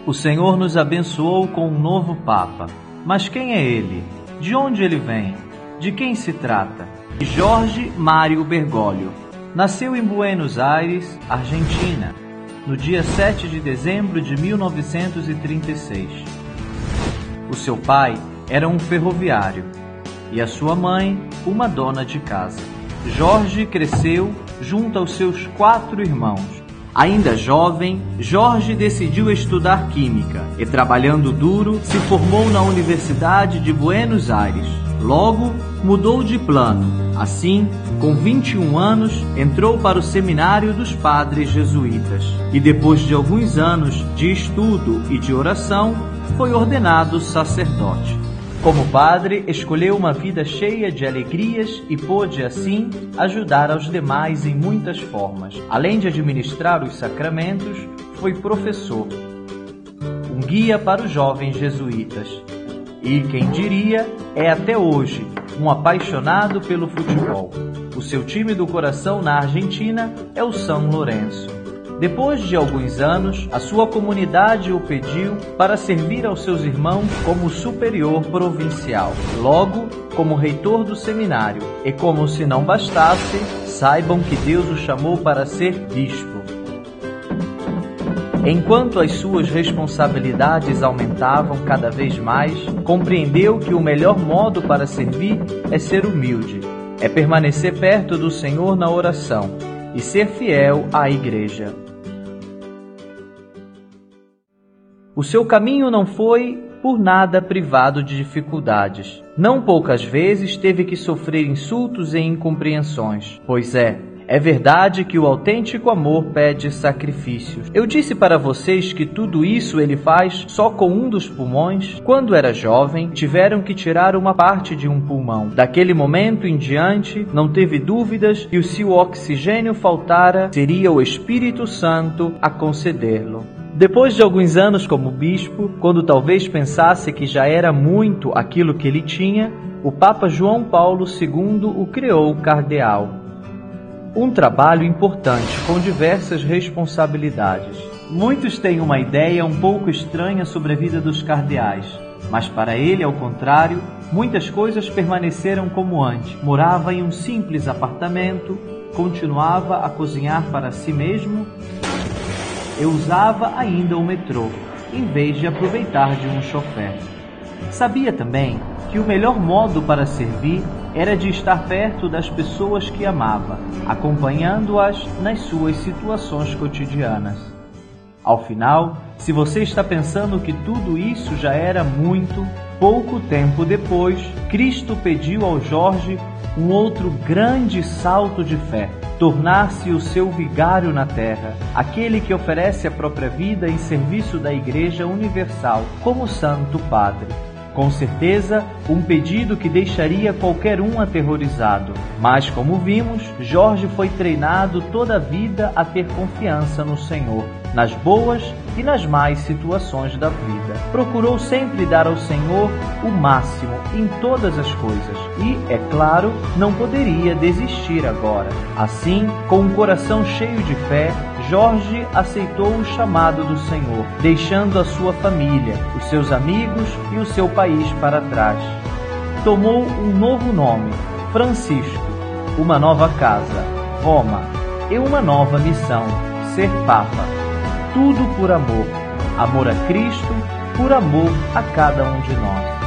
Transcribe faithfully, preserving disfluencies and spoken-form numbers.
O Senhor nos abençoou com um novo Papa. Mas quem é ele? De onde ele vem? De quem se trata? Jorge Mário Bergoglio. Nasceu em Buenos Aires, Argentina, no dia sete de dezembro de mil novecentos e trinta e seis. O seu pai era um ferroviário e a sua mãe uma dona de casa. Jorge cresceu junto aos seus quatro irmãos. Ainda jovem, Jorge decidiu estudar química e, trabalhando duro, se formou na Universidade de Buenos Aires. Logo, mudou de plano. Assim, com vinte e um anos, entrou para o seminário dos padres jesuítas e, depois de alguns anos de estudo e de oração, foi ordenado sacerdote. Como padre, escolheu uma vida cheia de alegrias e pôde, assim, ajudar aos demais em muitas formas. Além de administrar os sacramentos, foi professor, um guia para os jovens jesuítas. E, quem diria, é até hoje um apaixonado pelo futebol. O seu time do coração na Argentina é o São Lourenço. Depois de alguns anos, a sua comunidade o pediu para servir aos seus irmãos como superior provincial, logo como reitor do seminário. E como se não bastasse, saibam que Deus o chamou para ser bispo. Enquanto as suas responsabilidades aumentavam cada vez mais, compreendeu que o melhor modo para servir é ser humilde, é permanecer perto do Senhor na oração e ser fiel à Igreja. O seu caminho não foi, por nada, privado de dificuldades. Não poucas vezes teve que sofrer insultos e incompreensões. Pois é, é verdade que o autêntico amor pede sacrifícios. Eu disse para vocês que tudo isso ele faz só com um dos pulmões. Quando era jovem, tiveram que tirar uma parte de um pulmão. Daquele momento em diante, não teve dúvidas que se o oxigênio faltara, seria o Espírito Santo a concedê-lo. Depois de alguns anos como bispo, quando talvez pensasse que já era muito aquilo que ele tinha, o Papa João Paulo segundo o criou cardeal. Um trabalho importante com diversas responsabilidades. Muitos têm uma ideia um pouco estranha sobre a vida dos cardeais, mas para ele, ao contrário, muitas coisas permaneceram como antes. Morava em um simples apartamento, continuava a cozinhar para si mesmo e usava ainda o metrô, em vez de aproveitar de um chofer. Sabia também que o melhor modo para servir era de estar perto das pessoas que amava, acompanhando-as nas suas situações cotidianas. Ao final, se você está pensando que tudo isso já era muito, pouco tempo depois, Cristo pediu ao Jorge um outro grande salto de fé, tornar-se o seu vigário na terra, aquele que oferece a própria vida em serviço da Igreja Universal como Santo Padre. Com certeza, um pedido que deixaria qualquer um aterrorizado. Mas, como vimos, Jorge foi treinado toda a vida a ter confiança no Senhor, nas boas e nas más situações da vida. Procurou sempre dar ao Senhor o máximo em todas as coisas e, é claro, não poderia desistir agora. Assim, com um coração cheio de fé, Jorge aceitou o chamado do Senhor, deixando a sua família, os seus amigos e o seu país para trás. Tomou um novo nome, Francisco, uma nova casa, Roma, e uma nova missão, ser Papa. Tudo por amor. Amor a Cristo, por amor a cada um de nós.